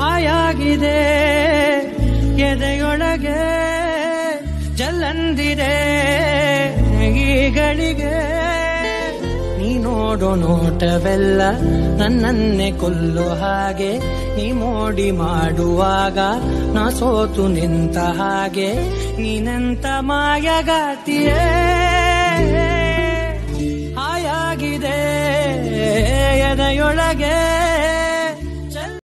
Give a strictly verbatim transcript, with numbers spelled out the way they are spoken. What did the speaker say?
ಹಾಯಾಗಿದೆ ಎದೆಯೊಳಗೆ ಜಲ್ಲಂದಿದೆ ಈಗಳಿಗೆ ನೀ ನೋಡೋ ನೋಟವೆಲ್ಲ ನನ್ನನ್ನೇ ಕೊಲ್ಲೋ ಹಾಗೆ ನೀ ಮೋಡಿ ಮಾಡುವಾಗ ನಾ ಸೋತು ನಿಂತ ಹಾಗೆ ನೀನಂತ ಮಾಯಗಾತಿಯೇ